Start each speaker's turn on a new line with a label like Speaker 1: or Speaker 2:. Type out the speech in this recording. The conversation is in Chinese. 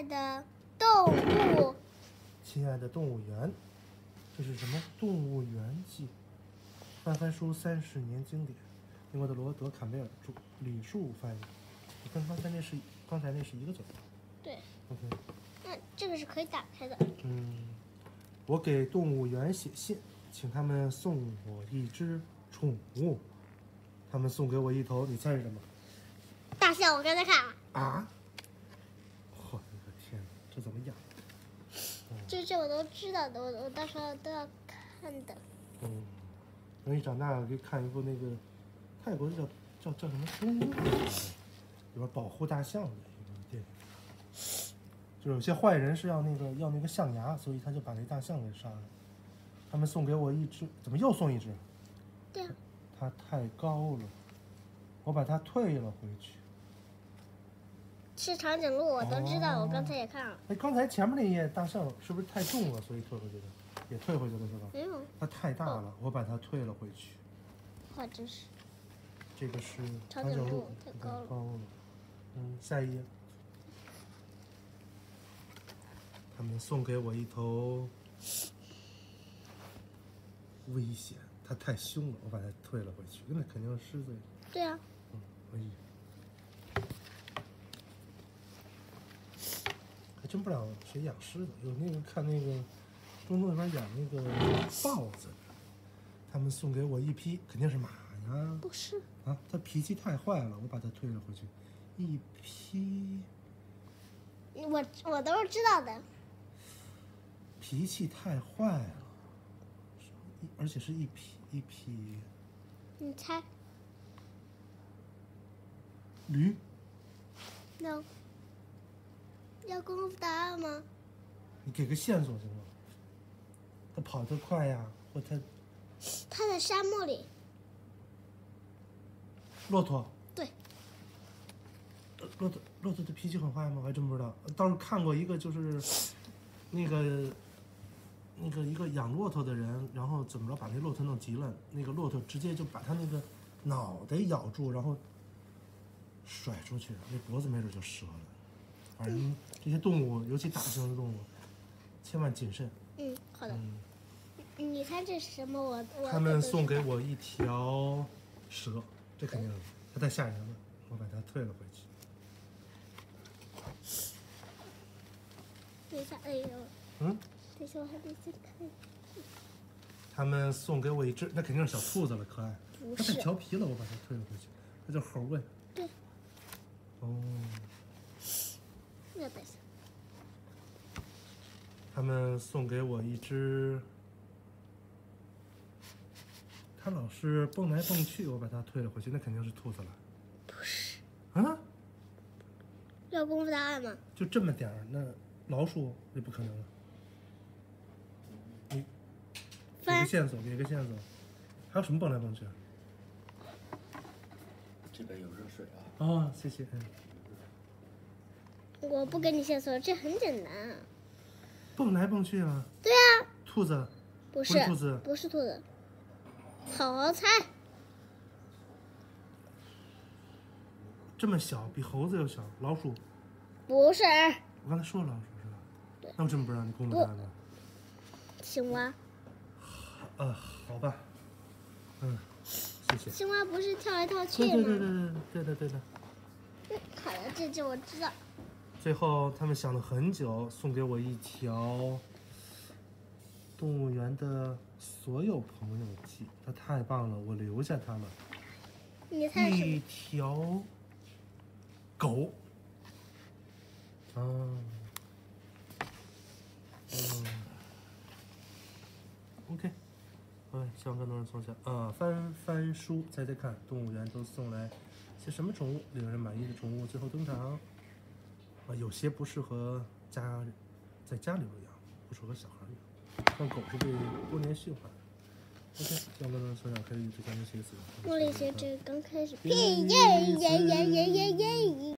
Speaker 1: 的动物，
Speaker 2: 亲爱的动物园，这是什么？动物园记，翻翻书30年经典，英国的罗德·坎贝尔著，李树翻译。你看刚才那是一个嘴巴。
Speaker 1: 对。
Speaker 2: OK。
Speaker 1: 那这个是可以打开的。
Speaker 2: 我给动物园写信，请他们送我一只宠物。他们送给我一头，你猜是什么？
Speaker 1: 大象，我刚才看了。
Speaker 2: 啊！我的个天哪，这怎么养？
Speaker 1: 这我都知道的，我到时候都要看的。
Speaker 2: 等你长大了可以看一部那个泰国的叫什么动物，里边保护大象的一个电影。就是有些坏人是要那个象牙，所以他就把那大象给杀了。他们送给我一只，怎么又送一只？
Speaker 1: 对啊。
Speaker 2: 它太高了，我把它退了回去。
Speaker 1: 是长颈鹿，我都知道，我刚才也看了。
Speaker 2: 哎，刚才前面那页大象是不是太重了，所以退回去的？也退回去了是吧？
Speaker 1: 没有。
Speaker 2: 它太大了，我把它退了回去。
Speaker 1: 或者是。
Speaker 2: 这个是
Speaker 1: 长颈鹿，太高了。
Speaker 2: 下一页。他们送给我一头危险，它太凶了，我把它退了回去。那肯定是狮子呀。
Speaker 1: 对啊。
Speaker 2: 还真不知道谁养狮子，有那个看那个中东那边养那个豹子，他们送给我一匹，肯定是马呀。
Speaker 1: 不是。
Speaker 2: 啊，它脾气太坏了，我把它退了回去。一匹。
Speaker 1: 我都是知道的。
Speaker 2: 脾气太坏了，而且是一匹。
Speaker 1: 你猜？
Speaker 2: 驴。
Speaker 1: No。要公布答案吗？
Speaker 2: 你给个线索行吗？它跑得快呀，或它
Speaker 1: 在沙漠里。
Speaker 2: 骆驼。
Speaker 1: 对。
Speaker 2: 骆驼的脾气很坏吗？我还真不知道。倒是看过一个，就是那个一个养骆驼的人，然后怎么着把那骆驼弄急了，那个骆驼直接就把他那个脑袋咬住，然后甩出去，那脖子没准就折了。反正这些动物，尤其大型的动物，千万谨慎。
Speaker 1: 好的。你猜这是什么？我
Speaker 2: 他们送给我一条蛇，这肯定是它太吓人了，我把它退了回去。
Speaker 1: 等一下，哎呦。等一下，我还得先看。
Speaker 2: 他们送给我一只，那肯定是小兔子了，可爱。
Speaker 1: 不是。
Speaker 2: 它太调皮了，我把它退了回去。它叫猴问。
Speaker 1: 对。那等一下。
Speaker 2: 他们送给我一只，它老是蹦来蹦去，我把它退了回去，那肯定是兔子了。
Speaker 1: 不是。
Speaker 2: 啊？
Speaker 1: 要公布答案吗？
Speaker 2: 就这么点儿，那老鼠也不可能了。你给个线索，还有什么蹦来蹦去？
Speaker 3: 这边有热水啊。
Speaker 2: 哦，谢谢。
Speaker 1: 我不给你线索，这很简单。
Speaker 2: 蹦来蹦去啊？
Speaker 1: 对啊。
Speaker 2: 兔子？
Speaker 1: 不是
Speaker 2: 兔子。
Speaker 1: 不是兔子。好好猜。
Speaker 2: 这么小，比猴子要小，老鼠？
Speaker 1: 不是。
Speaker 2: 我刚才说了老鼠是吧？
Speaker 1: 对。
Speaker 2: 那我真不知道，你公布答案吧。
Speaker 1: 青蛙。
Speaker 2: 好吧。谢谢。
Speaker 1: 青蛙不是跳来跳去吗？
Speaker 2: 对的。
Speaker 1: 好了，这就我知道。
Speaker 2: 最后，他们想了很久，送给我一条动物园的所有朋友记，它太棒了，我留下它了。
Speaker 1: 你猜什么？
Speaker 2: 一条狗。OK。希望更多人从小翻翻书，猜猜看，动物园都送来些什么宠物？令人满意的宠物最后登场。有些不适合在家里边养，不适合小孩养。像狗是被多年驯化的。OK，希望更多人从小可以对家人写死。
Speaker 1: 茉莉学这刚开始。